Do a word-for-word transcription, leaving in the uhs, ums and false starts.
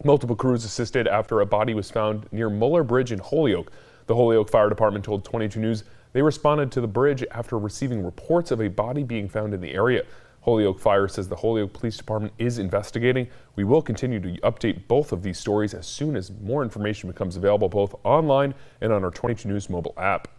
Multiple crews assisted after a body was found near Muller Bridge in Holyoke. The Holyoke Fire Department told twenty-two news they responded to the bridge after receiving reports of a body being found in the area. Holyoke Fire says the Holyoke Police Department is investigating. We will continue to update both of these stories as soon as more information becomes available, both online and on our twenty-two news mobile app.